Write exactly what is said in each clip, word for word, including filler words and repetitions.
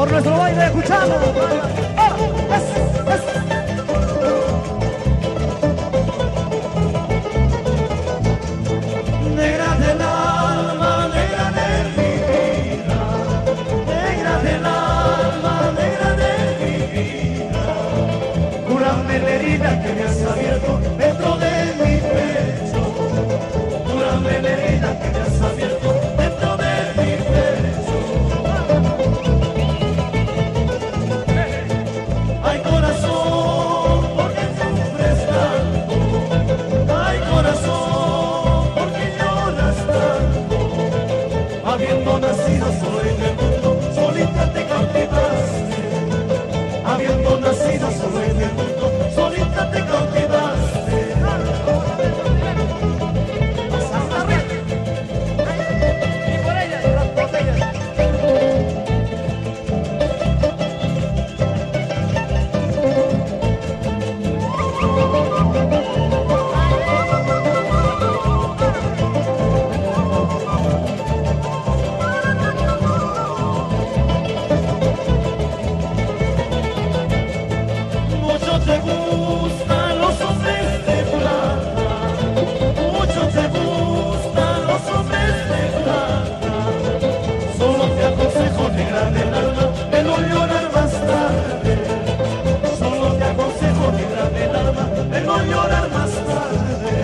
por nuestro baile escuchamos. ¡Ah! ¡Es! ¡Es! Negra del alma, negra de mi vida, negra del alma, negra de mi vida, cúrame la herida que me has abierto dentro de mi pecho, cúrame la herida que me has abierto dentro de mi pecho. Ay corazón, ¿por qué sufres tanto? Ay corazón, ¿por qué lloras tanto? Habiendo nacido solo en el mundo, solita te cautivaste. Habiendo nacido solo en el mundo, solita te cautivaste. Y por ellas, las botellas. Mucho te gustan los hombres de plata, mucho te gustan los hombres de plata. Solo te aconsejo, negra del alma, de no llorar más tarde. Solo te aconsejo, negra del alma, de no llorar más tarde.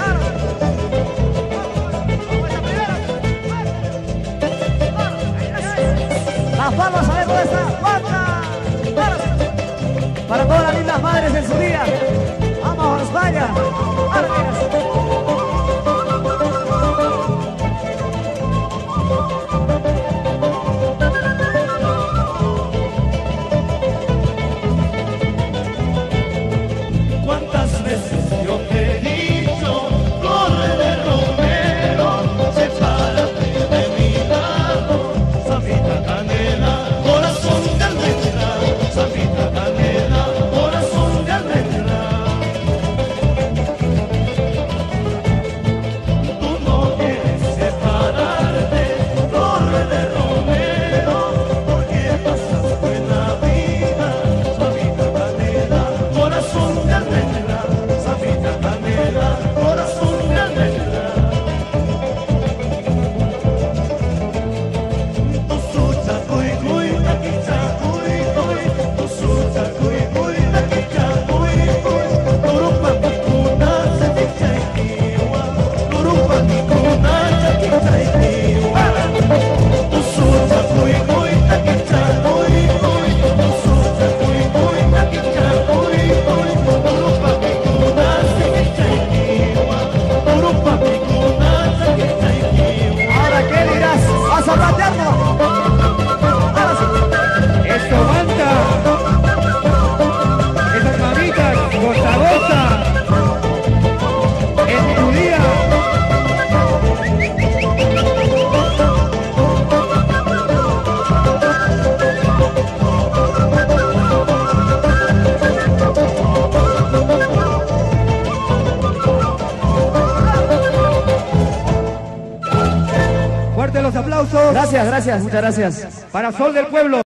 Las palmas a ver dónde está. ¡Banda! Para todas las lindas madres en su día. ¡Vamos, España! ¿Cuántas veces yo te he dicho, corre de Romero, sepárate de mi lado, Safita Canela, corazón de almendra, Safita Canela, corazón de almendra. Tú no quieres separarte, corre de Romero, porque pasas buena vida, Safita Canela, corazón de almendra, Safita Canela, corazón de almendra. Tu sucha cuy cuy, taquicha cuy cuy, tu sucha cuy cuy, taquicha cuy cuy, turupa kikuna, taquicha ikiwa, turupa kikuna, taquicha ikiwa. Tu sucha cuy cuy, taquicha cuy cuy, tu sucha cuy cuy, taquicha cuy cuy, turupa kikuna, taquicha ikiwa, turupa kikuna, taquicha ikiwa. Ahora, ¿qué dirás? ¿Vas a patearlo? Ahora sí. Esto aguanta. Esas mamitas, goza, goza. En tu día. Fuerte los aplausos Gracias, gracias, muchas gracias. para Sol del Pueblo.